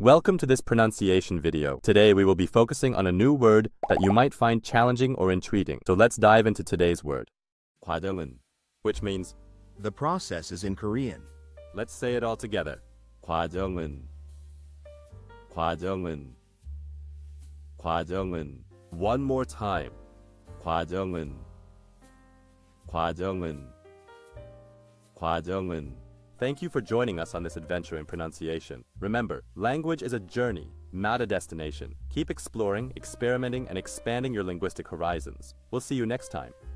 Welcome to this pronunciation video. Today we will be focusing on a new word that you might find challenging or intriguing. So let's dive into today's word. gwajeongeun, which means The process is in Korean. let's say it all together. gwajeongeun. gwajeongeun. gwajeongeun. One more time. gwajeongeun. gwajeongeun. gwajeongeun. Thank you for joining us on this adventure in pronunciation. Remember, language is a journey, not a destination. Keep exploring, experimenting, and expanding your linguistic horizons. We'll see you next time.